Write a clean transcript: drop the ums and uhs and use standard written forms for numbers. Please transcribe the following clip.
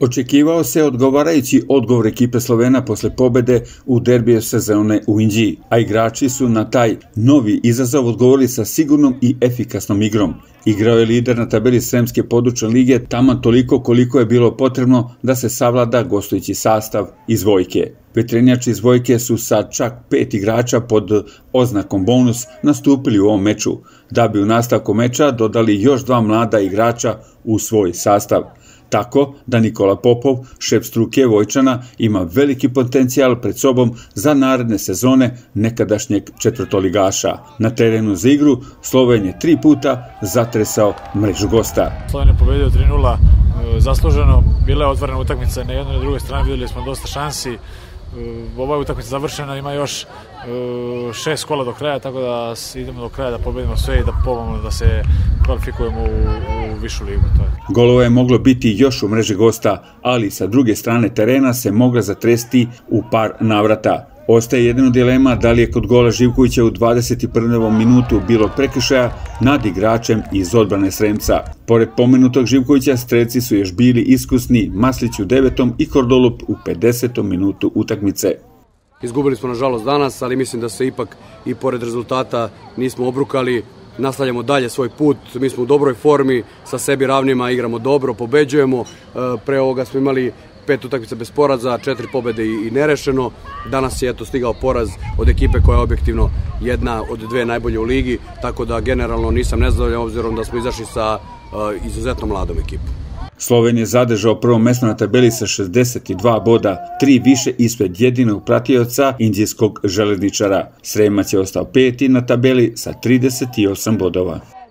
Očekivao se odgovarajući odgovor ekipe Slovena posle pobede u derbiju sezone u Inđiji, a igrači su na taj novi izazov odgovorili sa sigurnom i efikasnom igrom. Igrao je lider na tabeli Sremske područne lige taman toliko koliko je bilo potrebno da se savlada gostujući sastav iz Vojke. Vetrenjači iz Vojke su sa čak 5 igrača pod oznakom bonus nastupili u ovom meču, da bi u nastavku meča dodali još 2 mlada igrača u svoj sastav. Tako da Nikola Popov, šef struke Vojčana, ima veliki potencijal pred sobom za naredne sezone nekadašnjeg četvrtoligaša. Na terenu za igru Sloven je 3 puta zatresao mrežu gosta. Sloven je pobedio 3:0 zasluženo, bila je otvorena utakmica na jednoj i na drugoj strani, vidjeli smo dosta šansi. Ova utakmica završena, ima još 6 kola do kraja, tako da idemo do kraja da pobedimo sve i da probamo da se kvalifikujemo u višu ligu. Golova je moglo biti još u mreži gosta, ali sa druge strane terena se mogla zatresti u par navrata. Ostaje jedino dilema da li je kod gola Živkovića u 21. minutu bilo prekršaja nad igračem iz odbrane Sremca. Pored pomenutog Živkovića, strelci su još bili iskusni Maslić u 9. i Kordolup u 50. minutu utakmice. Izgubili smo nažalost danas, ali mislim da se ipak i pored rezultata nismo obrukali. Nastavljamo dalje svoj put, mi smo u dobroj formi, sa sebi ravnima igramo dobro, pobeđujemo. Pre ovoga smo imali 5 utakmica bez poraza, 4 pobede i nerešeno. Danas je stigao poraz od ekipe koja je objektivno jedna od 2 najbolje u ligi, tako da generalno nisam nezadovoljan obzirom da smo izašli sa izuzetno mladom ekipom. Sloven je zadržao prvo mesto na tabeli sa 62 boda, 3 više ispred jedinog pratioca inđijskog železničara. Sremac je ostao 5. na tabeli sa 38 bodova.